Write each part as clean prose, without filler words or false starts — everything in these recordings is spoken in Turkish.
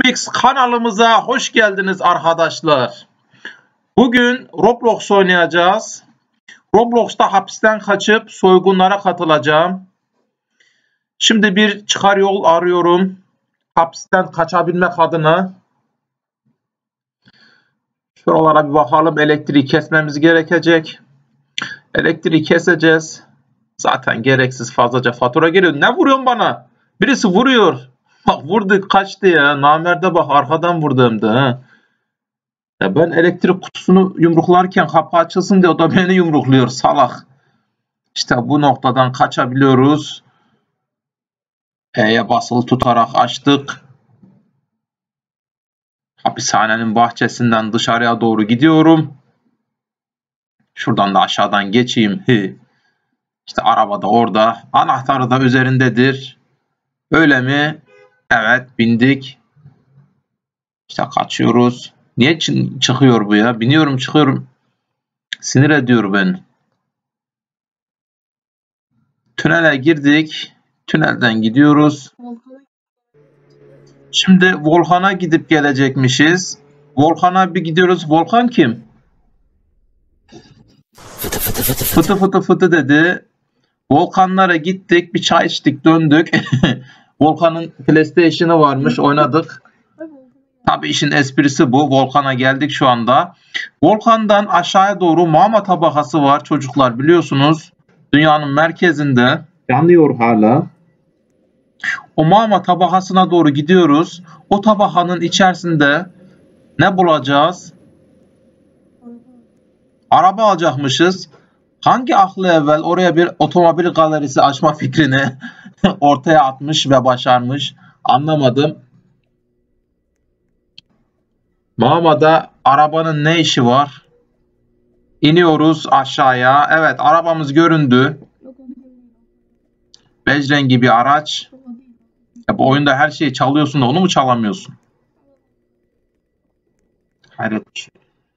X kanalımıza hoş geldiniz arkadaşlar. Bugün Roblox oynayacağız. Roblox'ta hapisten kaçıp soygunlara katılacağım. Şimdi bir çıkar yol arıyorum. Hapisten kaçabilmek adına. Şuralara bir bakalım. Elektriği kesmemiz gerekecek. Elektriği keseceğiz. Zaten gereksiz fazlaca fatura geliyor. Ne vuruyorsun bana? Birisi vuruyor. Bak vurdu kaçtı ya. Namerde bak arkadan vurdu hem de. Ha. Ya ben elektrik kutusunu yumruklarken kapı açılsın diye o da beni yumrukluyor salak. İşte bu noktadan kaçabiliyoruz. E'ye basılı tutarak açtık. Hapishanenin bahçesinden dışarıya doğru gidiyorum. Şuradan da aşağıdan geçeyim. İşte araba da orada. Anahtarı da üzerindedir. Öyle mi? Evet bindik. İşte kaçıyoruz. Niye çıkıyor bu ya? Biniyorum çıkıyorum. Sinir ediyor beni. Tünele girdik. Tünelden gidiyoruz. Şimdi Volkan'a gidip gelecekmişiz. Volkan'a bir gidiyoruz. Volkan kim? Fıtı fıtı fıtı Fıtı fıtı fıtı dedi. Volkanlara gittik. Bir çay içtik döndük. Volkan'ın PlayStation'ı varmış. Oynadık. Tabii işin esprisi bu. Volkan'a geldik şu anda. Volkan'dan aşağıya doğru mağma tabakası var çocuklar biliyorsunuz. Dünyanın merkezinde. Yanıyor hala. O mağma tabakasına doğru gidiyoruz. O tabakanın içerisinde ne bulacağız? Araba alacakmışız. Hangi aklı evvel oraya bir otomobil galerisi açma fikrini ortaya atmış ve başarmış? Anlamadım. Mağmada arabanın ne işi var? İniyoruz aşağıya. Evet arabamız göründü. Bej rengi bir araç. Ya bu oyunda her şeyi çalıyorsun da onu mu çalamıyorsun? Hayret bir şey.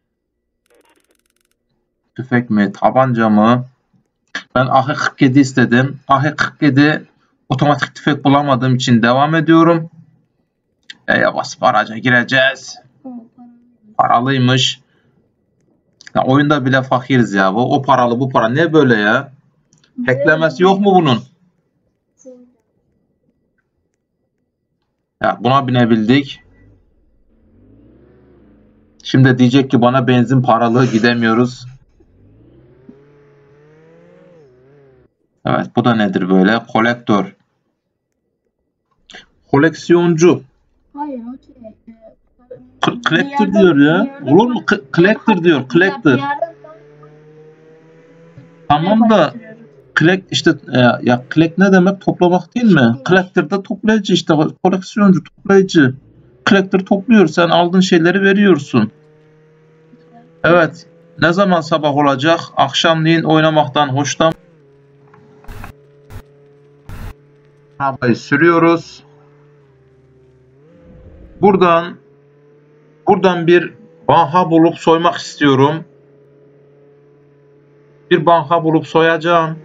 Tüfek mi? Tabanca mı? Ben AH-47 istedim. AH-47 otomatik tüfek bulamadığım için devam ediyorum. E'ye basıp araca gireceğiz. Paralıymış. Ya oyunda bile fakiriz ya. O paralı bu para. Ne böyle ya? Hacklemesi yok mu bunun? Ya buna binebildik. Şimdi diyecek ki bana benzin paralı gidemiyoruz. Evet bu da nedir böyle? Kolektör. Koleksiyoncu. Hayır o Collector diyor ya. Olur mu? Collector diyor. Collector. Tamam da collect işte ya collect ne demek? Toplamak değil mi? Collector da toplayıcı işte. Koleksiyoncu, toplayıcı. Collector topluyor. Sen aldığın şeyleri veriyorsun. Evet. Ne zaman sabah olacak? Akşamleyin oynamaktan hoşlan. Arabayı sürüyoruz. Buradan bir banka bulup soymak istiyorum. Bir banka bulup soyacağım.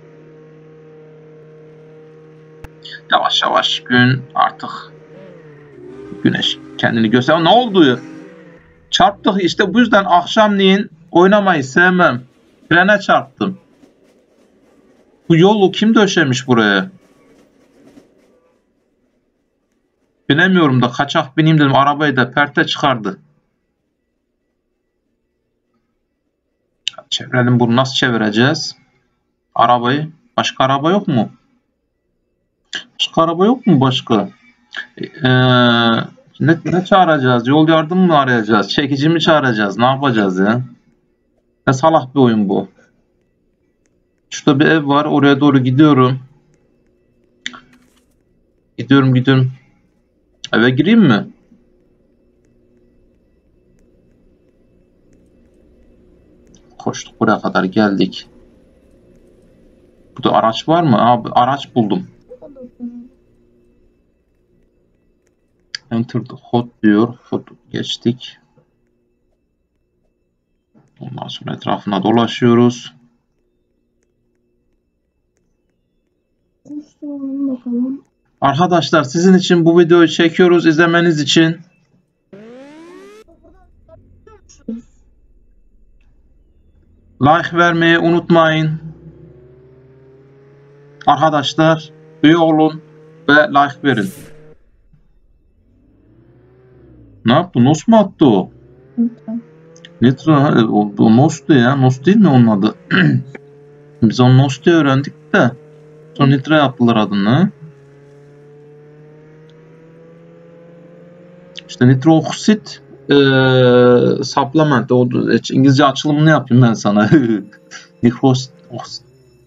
Yavaş yavaş gün artık güneş kendini gösteriyor. Ne oldu? Çarptık işte bu yüzden akşamleyin oynamayı sevmem. Frene çarptım. Bu yolu kim döşemiş buraya? Bilemiyorum da kaçak bineyim dedim. Arabayı da perte çıkardı. Çevirelim bunu. Nasıl çevireceğiz? Arabayı. Başka araba yok mu? Başka araba yok mu başka? Ne çağıracağız? Yol yardımı mı arayacağız? Çekici mi çağıracağız? Ne yapacağız ya? Ne salak bir oyun bu. Şurada bir ev var. Oraya doğru gidiyorum. Gidiyorum. Eve gireyim mi? Koştuk buraya kadar geldik. Burada araç var mı? Abi araç buldum. Enter the hot diyor. Hot geçtik. Ondan sonra etrafına dolaşıyoruz. bakalım. Arkadaşlar sizin için bu videoyu çekiyoruz izlemeniz için. Like vermeyi unutmayın. Arkadaşlar üye olun ve like verin. Ne yaptı? Nos mu attı o? Nitro. O Nos'tu ya. Nos değil mi onun adı? Biz onu Nos diye öğrendik de. Sonra Nitro yaptılar adını. İşte Nitro Oxide supplement. O İngilizce açılımını yapayım ben sana. Nitro Oxide.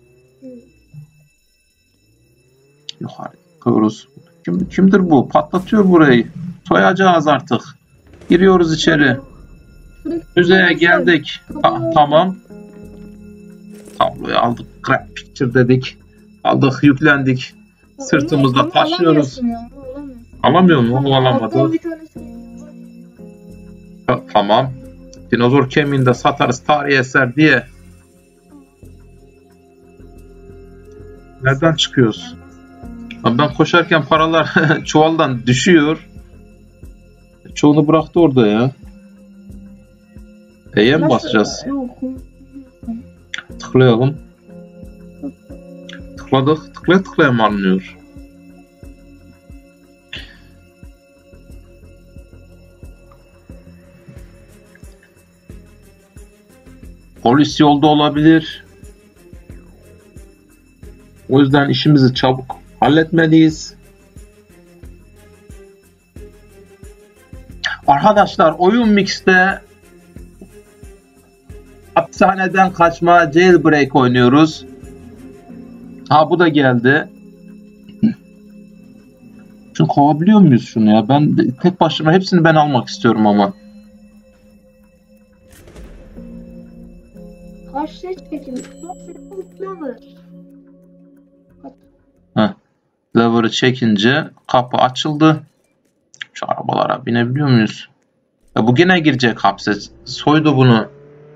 Yukarı çıkıyoruz. Kimdir bu? Patlatıyor burayı. Soyacağız artık. Giriyoruz içeri. Müzeye geldik. Tamam. Tabloyu aldık. Crap picture dedik. Aldık, yüklendik. Sırtımızda taşıyoruz. Alamıyor mu? O alamadı. Tamam. Dinozor kemiğini de satarız tarihi eser diye. Nereden çıkıyoruz? Ben koşarken paralar çuvaldan düşüyor. Çoğunu bıraktı orada ya. E'ye mi basacağız? Tıklayalım. Tıkladık. Tıklaya mı alınıyor? Polis yolda olabilir. O yüzden işimizi çabuk halletmeliyiz. Arkadaşlar oyun mixte hapishaneden kaçma jailbreak oynuyoruz. Ha bu da geldi. Şunu kovabiliyor muyuz şunu ya? Ben tek başıma hepsini ben almak istiyorum ama. Karşıya çekin. Lever'ı çekince kapı açıldı. Şu arabalara binebiliyor muyuz? Ya bu gene girecek hapse. Soydu bunu.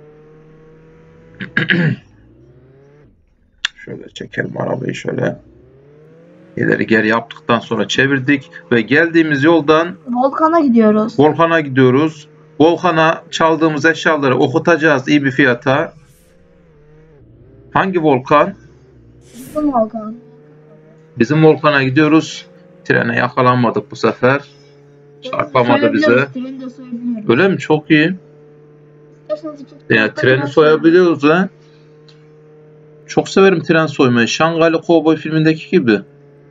Şöyle çekelim arabayı şöyle. İleri geri yaptıktan sonra çevirdik ve geldiğimiz yoldan Volkan'a gidiyoruz. Volkan'a gidiyoruz. Volkan'a çaldığımız eşyaları okutacağız iyi bir fiyata. Hangi volkan? Bizim Volkan. Bizim Volkan'a gidiyoruz. Trene yakalanmadık bu sefer. Çarpamadı bize. Öyle mi? Çok iyi. Yani treni soyabiliyoruz ha. Çok severim tren soymayı. Şangaylı Kovboy filmindeki gibi.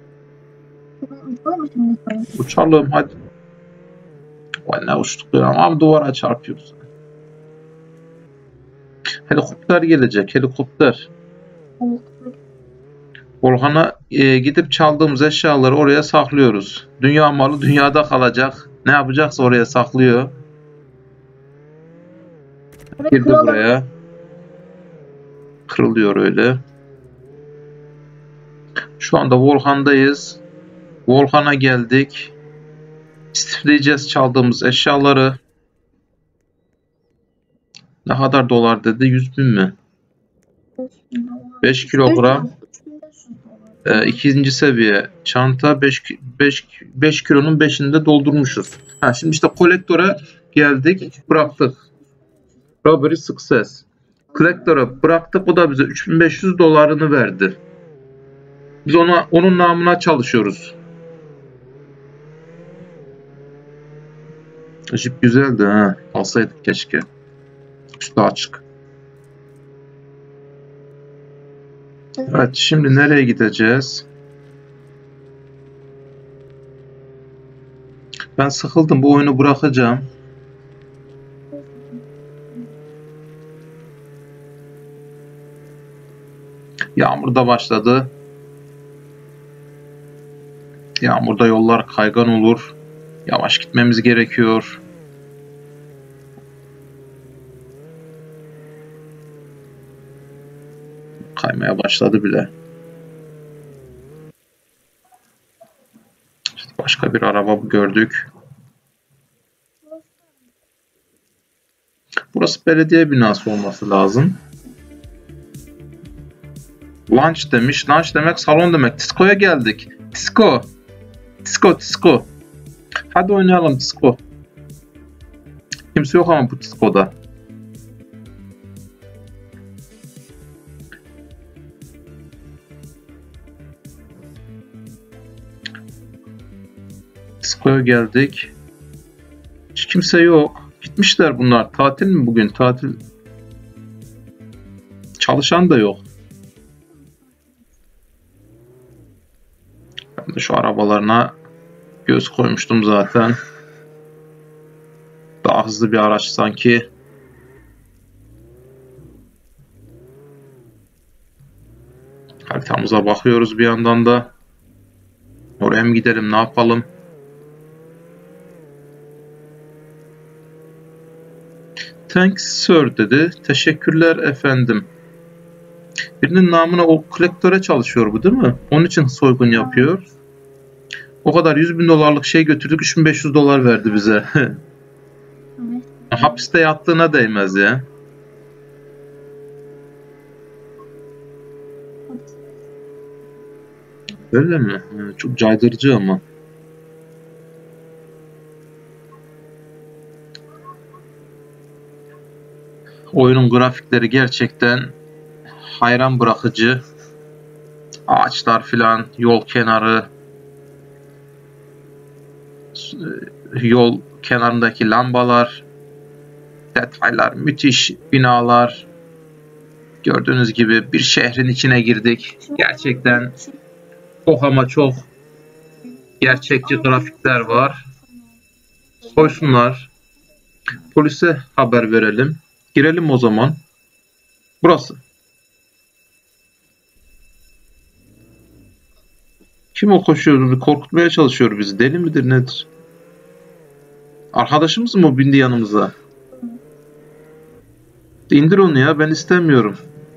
Uçalım hadi. Vay ne uçtuk ya. Ama duvara çarpıyoruz. Helikopter gelecek. Helikopter. Volkan'a gidip çaldığımız eşyaları oraya saklıyoruz. Dünya malı dünyada kalacak. Ne yapacaksa oraya saklıyor. Girdi buraya. Kırılıyor öyle. Şu anda Volkan'dayız. Volkan'a geldik. İstifleyeceğiz çaldığımız eşyaları. Ne kadar dolar dedi? 100.000 mi? 5 kilogram. İkinci seviye çanta 5 kilonun 5'ini de doldurmuşuz. Şimdi işte kolektöre geldik. Bıraktık. Robbery success. Kolektöre bıraktık. O da bize 3500 dolarını verdi. Biz onun namına çalışıyoruz. Jeep güzeldi ha. Alsaydık keşke. Üstü açık. Evet, şimdi nereye gideceğiz? Ben sıkıldım. Bu oyunu bırakacağım. Yağmur da başladı. Yağmurda yollar kaygan olur. Yavaş gitmemiz gerekiyor. Kaymaya başladı bile. İşte başka bir araba gördük. Burası belediye binası olması lazım. Lunch demiş. Lunch demek salon demek. Disco'ya geldik. Disco. Disco. Hadi oynayalım disco. Kimse yok ama bu disco'da. Disco'ya geldik. Hiç kimse yok. Gitmişler bunlar. Tatil mi bugün? Tatil. Çalışan da yok. Ben de şu arabalarına göz koymuştum zaten. Daha hızlı bir araç sanki. Haritamıza bakıyoruz bir yandan da. Oraya mı gidelim, ne yapalım? Thanks sir dedi. Teşekkürler efendim. Birinin namına o kolektöre çalışıyor bu değil mi? Onun için soygun yapıyor. O kadar 100.000 dolarlık şey götürdük, 3.500 dolar verdi bize. Evet. Hapiste yattığına değmez ya. Öyle mi? Çok caydırıcı ama. Oyunun grafikleri gerçekten hayran bırakıcı. Ağaçlar filan, yol kenarı, yol kenarındaki lambalar, detaylar müthiş, binalar. Gördüğünüz gibi bir şehrin içine girdik. Gerçekten çok ama çok gerçekçi grafikler var. Soysunlar. Polise haber verelim. Girelim o zaman. Burası. Kim o koşuyor? Korkutmaya çalışıyor bizi. Deli midir nedir? Arkadaşımız mı bindi yanımıza? İndir onu ya. Ben istemiyorum.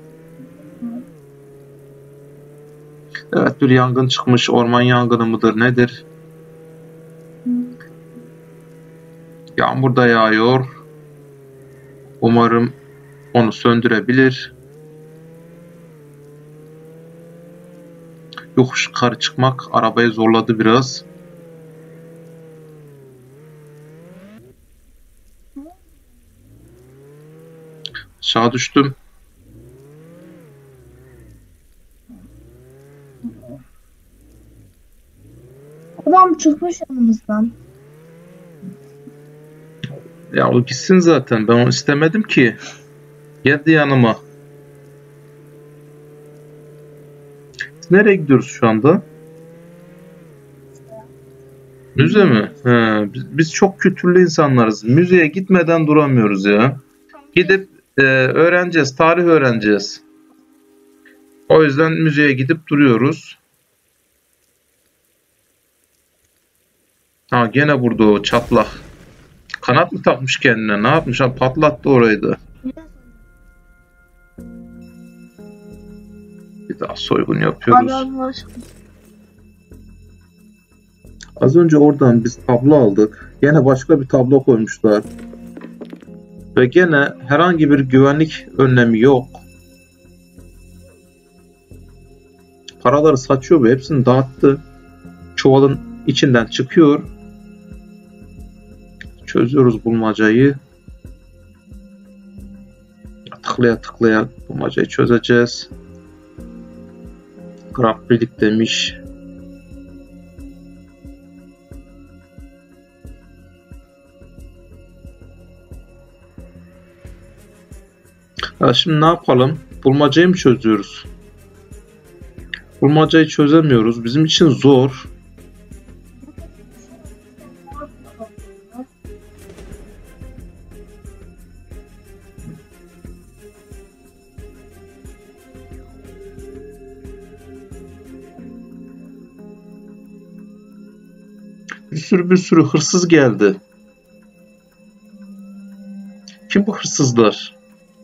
Evet, bir yangın çıkmış. Orman yangını mıdır nedir? Yağmur da yağıyor. Umarım onu söndürebilir. Yokuş yukarı çıkmak arabayı zorladı biraz. Aşağı düştüm. Adam çıkmış yanımızdan. Ya o gitsin zaten. Ben onu istemedim ki. Geldi yanıma. Biz nereye gidiyoruz şu anda? Müze mi? He, biz çok kültürlü insanlarız. Müzeye gitmeden duramıyoruz ya. Gidip öğreneceğiz. Tarih öğreneceğiz. O yüzden müzeye gidip duruyoruz. Ha, gene burada o çatlak. Kanat mı takmış kendine? Ne yapmış? Ha, patlattı orayı da. Bir daha soygun yapıyoruz. Adam var. Az önce oradan biz tablo aldık. Gene başka bir tablo koymuşlar. Ve gene herhangi bir güvenlik önlemi yok. Paraları saçıyor ve hepsini dağıttı. Çuvalın içinden çıkıyor. Çözüyoruz bulmacayı. Tıklaya tıklaya bulmacayı çözeceğiz. Grab birlik demiş. Ya şimdi ne yapalım? Bulmacayı mı çözüyoruz? Bulmacayı çözemiyoruz. Bizim için zor. Bir sürü hırsız geldi. Kim bu hırsızlar?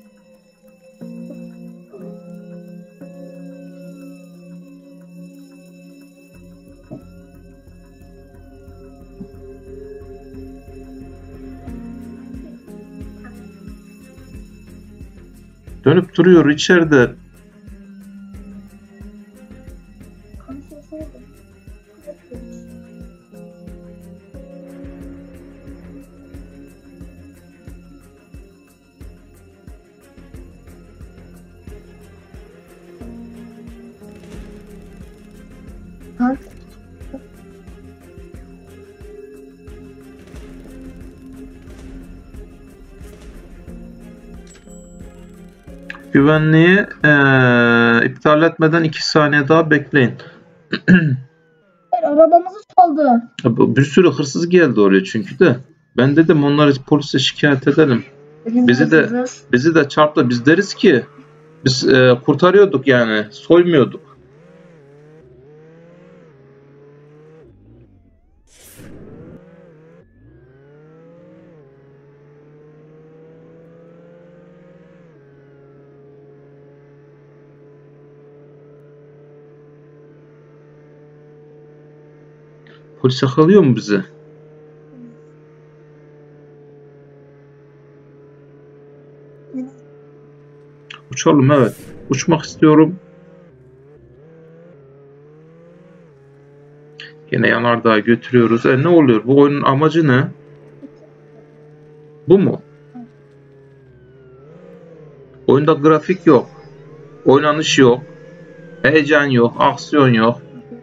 Dönüp duruyor içeride. Güvenliği iptal etmeden 2 saniye daha bekleyin. Hayır, arabamızı çaldı. Bir sürü hırsız geldi oraya çünkü de. Ben dedim onları polise şikayet edelim. Bizi de çarptı. Biz deriz ki biz kurtarıyorduk yani. Soymuyorduk. Polis yakalıyor mu bizi? Uçalım, evet. Uçmak istiyorum. Yine yanardağa götürüyoruz. Ne oluyor? Bu oyunun amacı ne? Bu mu? Oyunda grafik yok. Oynanış yok. Heyecan yok. Aksiyon yok.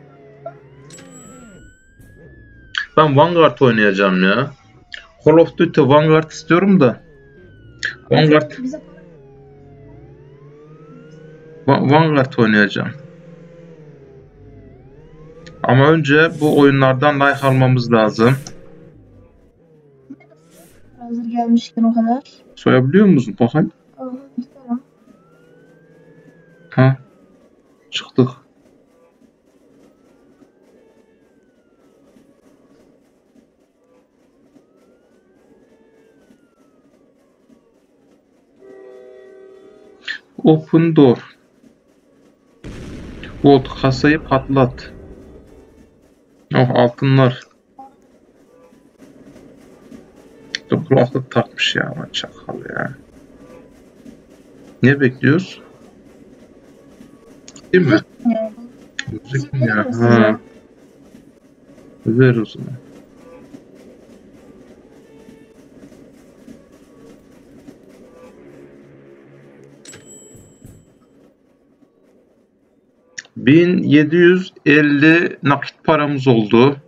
Ben Vanguard oynayacağım ya. Call of Duty Vanguard istiyorum da. Vanguard oynayacağım. Ama önce bu oyunlardan like almamız lazım. Hazır gelmişken o kadar. Soyabiliyor musun? Bakayım. Tamam. Ha. Çıktık. Open door. Volt kasayı patlat. Oh, altınlar. Kulaklık takmış ya ama çakal ya. Ne bekliyoruz? Değil mi? Müzik mi ya? Ha. Ver o zaman. $1750 nakit paramız oldu.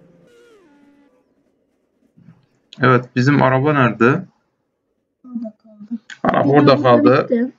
Evet, bizim araba nerede? Orada kaldı. Araba orada kaldı.